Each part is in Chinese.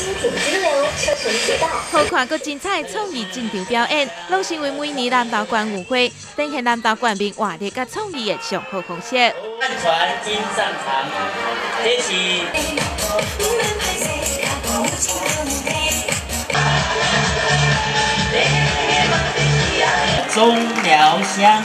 精品之流，车程街道。 好看佮精彩创意进场表演，拢成为每年南投县舞会展现南投县民活力佮创意的上好方式。 万船金上场，这是。中寮乡。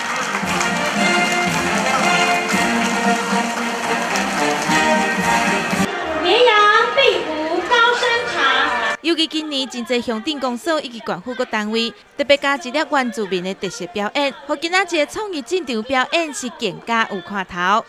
绵羊壁湖高山茶。 尤其今年真侪乡镇公所以及县府各单位特别加一粒原住民的特色表演，互今仔日的创意进场表演是更加有看头。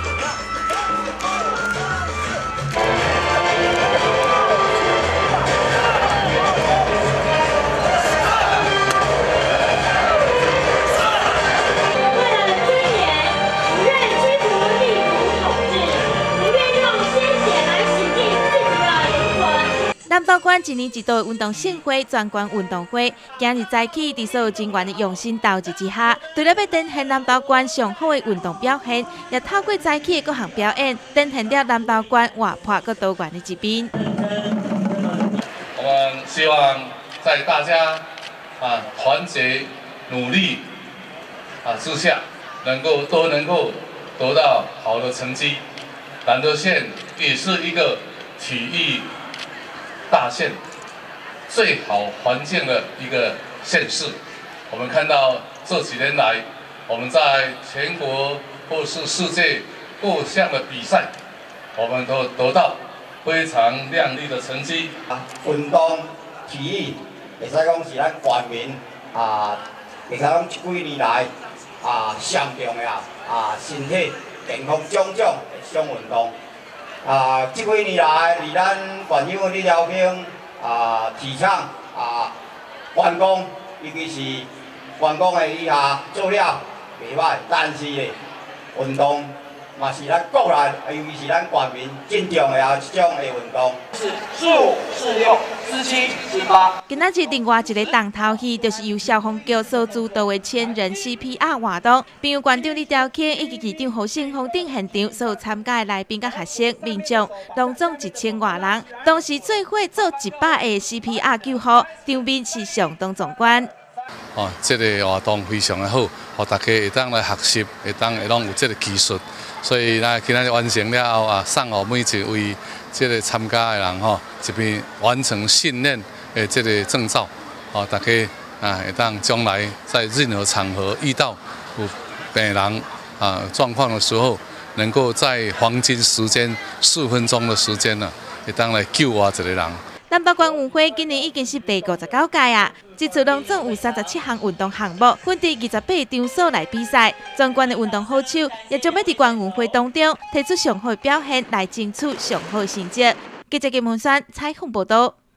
南投县一年一度的运动盛会全国运动会，今日早起伫所有人员的用心投入之下，除了要展现南投县上好的运动表现，也透过早起的各项表演，展现了南投县活泼佮多元的一面。 我们希望在大家团结努力之下，都能够得到好的成绩。南投县也是一个体育大县最好环境的一个县市，我们看到这几年来，我们在全国或是世界各项的比赛，我们都得到非常亮丽的成绩。 运动体育，会使讲是咱县民会使讲这几年来上重要身体健康种种的项运动。这几年来，离咱县乡的了平提倡员工，尤其是员工的以下做了袂歹，但是咧运动嘛是咱国内，尤其是咱县民真重要这种的运动。 15、16、17、18。 今仔日另外一个重头戏，就是由消防局所主导的千人 CPR 活动，并由县长李兆庆以及局长侯信峰等现场所有参加的来宾、甲学生、民众，拢总1000多人，同时做伙做100个 CPR 救护，场面是相当壮观。 这个活动非常的好，让大家会当来学习，会拢有这个技术。所以今仔日完成了后送予每一位这个参加的人一边完成训练的这个证照，大家会当将来在任何场合遇到有病人状况的时候，能够在黄金时间4分钟的时间会当来救活一个人。 南投县运会今年已经是第59届啊！这次拢总有37项运动项目，分伫28场所来比赛。全县的运动好手也将要伫县运会当中提出上好的表现，来争取上好的成绩。记者金文山采访报道。